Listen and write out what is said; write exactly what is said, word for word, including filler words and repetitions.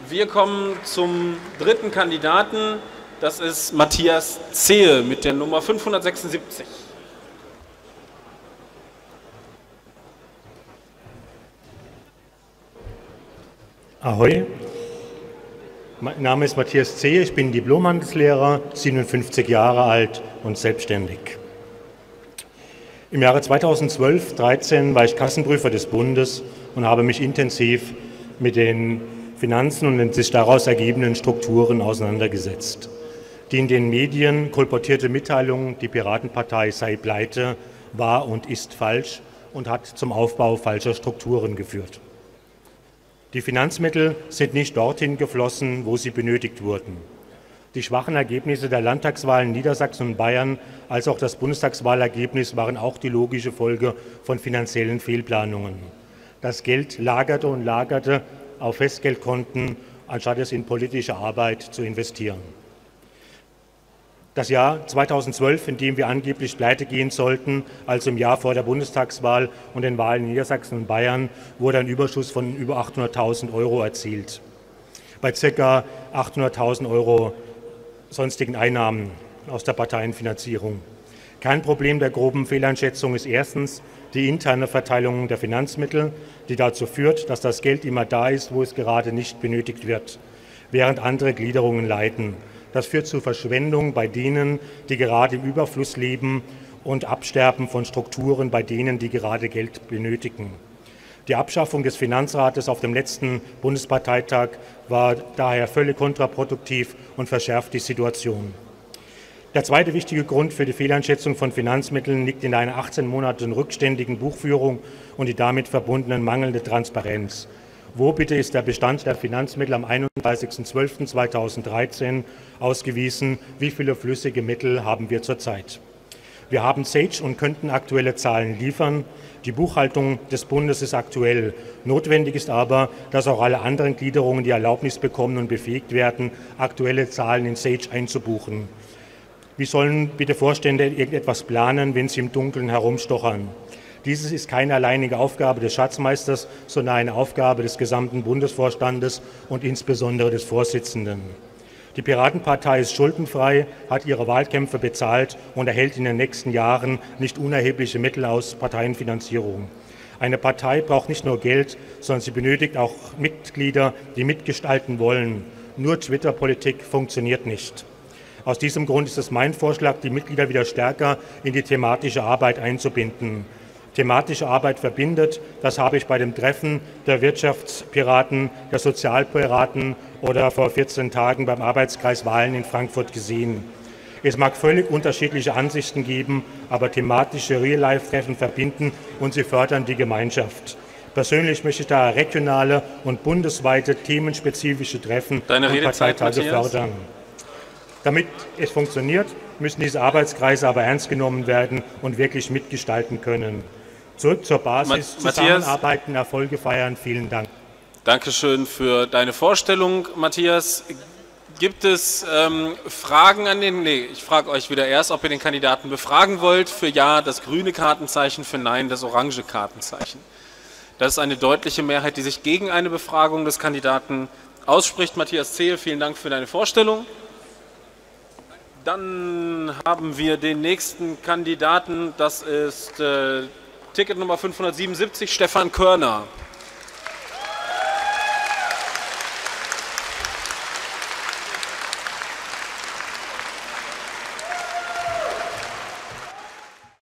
Wir kommen zum dritten Kandidaten. Das ist Matthias Zehe mit der Nummer fünfhundertsechsundsiebzig. Ahoi, mein Name ist Matthias Zehe, ich bin Diplomhandelslehrer, siebenundfünfzig Jahre alt und selbstständig. Im Jahre zweitausendzwölf dreizehn war ich Kassenprüfer des Bundes und habe mich intensiv mit den Finanzen und den sich daraus ergebenden Strukturen auseinandergesetzt. Die in den Medien kolportierte Mitteilung, die Piratenpartei sei pleite, war und ist falsch und hat zum Aufbau falscher Strukturen geführt. Die Finanzmittel sind nicht dorthin geflossen, wo sie benötigt wurden. Die schwachen Ergebnisse der Landtagswahlen in Niedersachsen und Bayern als auch das Bundestagswahlergebnis waren auch die logische Folge von finanziellen Fehlplanungen. Das Geld lagerte und lagerte auf Festgeldkonten, anstatt es in politische Arbeit zu investieren. Das Jahr zweitausendzwölf, in dem wir angeblich pleite gehen sollten, also im Jahr vor der Bundestagswahl und den Wahlen in Niedersachsen und Bayern, wurde ein Überschuss von über achthunderttausend Euro erzielt. Bei ca. achthunderttausend Euro sonstigen Einnahmen aus der Parteienfinanzierung. Kein Problem der groben Fehleinschätzung ist erstens die interne Verteilung der Finanzmittel, die dazu führt, dass das Geld immer da ist, wo es gerade nicht benötigt wird, während andere Gliederungen leiden. Das führt zu Verschwendung bei denen, die gerade im Überfluss leben und Absterben von Strukturen bei denen, die gerade Geld benötigen. Die Abschaffung des Finanzrates auf dem letzten Bundesparteitag war daher völlig kontraproduktiv und verschärft die Situation. Der zweite wichtige Grund für die Fehleinschätzung von Finanzmitteln liegt in einer achtzehn Monate rückständigen Buchführung und die damit verbundenen mangelnde Transparenz. Wo bitte ist der Bestand der Finanzmittel am einunddreißigsten zwölften zweitausenddreizehn ausgewiesen? Wie viele flüssige Mittel haben wir zurzeit? Wir haben Sage und könnten aktuelle Zahlen liefern. Die Buchhaltung des Bundes ist aktuell. Notwendig ist aber, dass auch alle anderen Gliederungen die Erlaubnis bekommen und befähigt werden, aktuelle Zahlen in Sage einzubuchen. Wie sollen bitte Vorstände irgendetwas planen, wenn sie im Dunkeln herumstochern? Dieses ist keine alleinige Aufgabe des Schatzmeisters, sondern eine Aufgabe des gesamten Bundesvorstandes und insbesondere des Vorsitzenden. Die Piratenpartei ist schuldenfrei, hat ihre Wahlkämpfe bezahlt und erhält in den nächsten Jahren nicht unerhebliche Mittel aus Parteienfinanzierung. Eine Partei braucht nicht nur Geld, sondern sie benötigt auch Mitglieder, die mitgestalten wollen. Nur Twitter-Politik funktioniert nicht. Aus diesem Grund ist es mein Vorschlag, die Mitglieder wieder stärker in die thematische Arbeit einzubinden. Thematische Arbeit verbindet, das habe ich bei dem Treffen der Wirtschaftspiraten, der Sozialpiraten oder vor vierzehn Tagen beim Arbeitskreis Wahlen in Frankfurt gesehen. Es mag völlig unterschiedliche Ansichten geben, aber thematische Real-Life-Treffen verbinden und sie fördern die Gemeinschaft. Persönlich möchte ich da regionale und bundesweite themenspezifische Treffen Deine und Redezeit, Parteitage Matthias? fördern. Damit es funktioniert, müssen diese Arbeitskreise aber ernst genommen werden und wirklich mitgestalten können. Zurück zur Basis, Ma zusammenarbeiten, Erfolge feiern. Vielen Dank. Dankeschön für deine Vorstellung, Matthias. Gibt es ähm, Fragen an den... Nee, ich frage euch wieder erst, ob ihr den Kandidaten befragen wollt. Für Ja das grüne Kartenzeichen, für Nein das orange Kartenzeichen. Das ist eine deutliche Mehrheit, die sich gegen eine Befragung des Kandidaten ausspricht. Matthias Zehe, vielen Dank für deine Vorstellung. Dann haben wir den nächsten Kandidaten, das ist äh, Ticket Nummer fünfhundertsiebenundsiebzig, Stefan Körner.